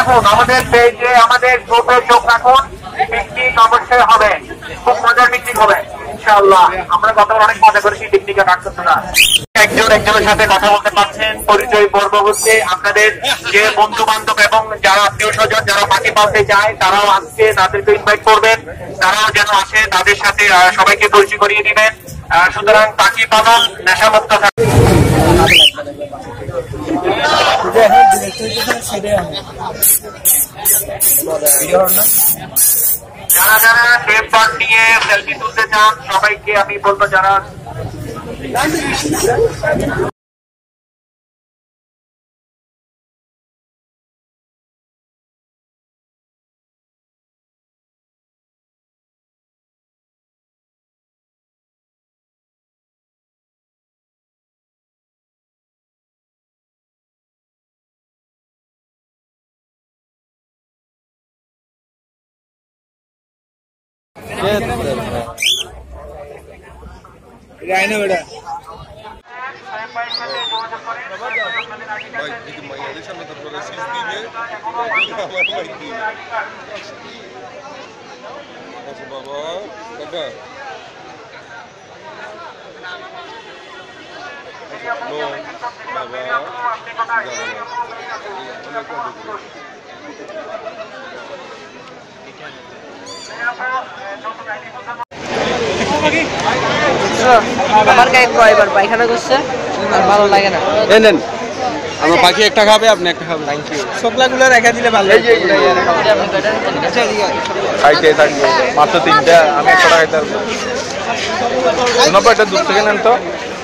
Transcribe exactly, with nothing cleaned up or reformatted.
রাখুন, আমাদের পেজে আমাদের গ্রুপে চোখ রাখুন, পিকনিক অবশ্যই হবে, খুব মজার পিকনিক হবে ইনশাআল্লাহ। আমরা গত অনেক মজা করেছি পিকনিকে কাটতেছে না। একজন একজনের সাথে কথা বলতে পারছেন, পরিচয় পর্ব হচ্ছে। আপনাদের যে বন্ধু বান্ধব এবং যারা আত্মীয় স্বজন যারা পাখি পালতে চায় তারাও আজকে তাদেরকে ইনভাইট করবেন, তারাও যেন আসে, তাদের সাথে সবাইকে পরিচয় করিয়ে দিবেন। সুতরাং পাখি পালন নেশামুক্ত থাকবে। যারা যারা টেপ পার্ট নিয়ে সেলফি তুলতে চান সবাইকে আমি বলবো, যারা রাইনা বেটা আমার গায়ে কয়বার পায়খানা করছে আর ভালো লাগে না। এই নেন, আমার পাখি একটা খাবে, আপনি একটা খাবেন। Thank you. শুকলাগুলো রেখে দিলে ভালো। খাইতে থাকবো মাত্র তিনটা, আমি একটা খাইতে পারবো। নব্বইটা দূর থেকে নেন তো।